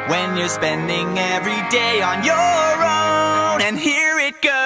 when you're spending every day on your own. And here it goes.